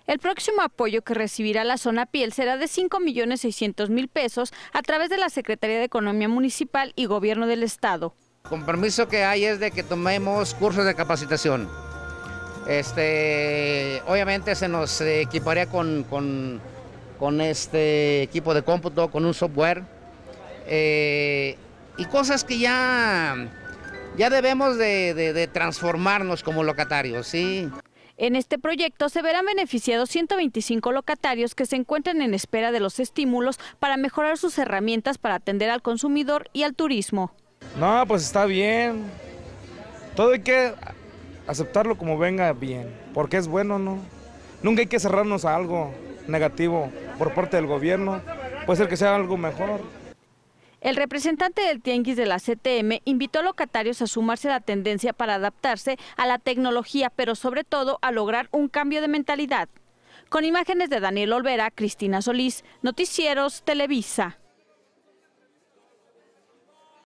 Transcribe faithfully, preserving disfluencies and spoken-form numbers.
El próximo apoyo que recibirá la zona piel será de cinco millones seiscientos mil pesos a través de la Secretaría de Economía Municipal y Gobierno del Estado. El compromiso que hay es de que tomemos cursos de capacitación. Este, obviamente se nos equiparía con, con, con este equipo de cómputo, con un software eh, y cosas que ya, ya debemos de, de, de transformarnos como locatarios, ¿sí? En este proyecto se verán beneficiados ciento veinticinco locatarios que se encuentran en espera de los estímulos para mejorar sus herramientas para atender al consumidor y al turismo. No, pues está bien. Todo hay que aceptarlo como venga bien, porque es bueno, ¿no? Nunca hay que cerrarnos a algo negativo por parte del gobierno. Puede ser que sea algo mejor. El representante del Tianguis de la C T M invitó a locatarios a sumarse a la tendencia para adaptarse a la tecnología, pero sobre todo a lograr un cambio de mentalidad. Con imágenes de Daniel Olvera, Cristina Solís, Noticieros Televisa.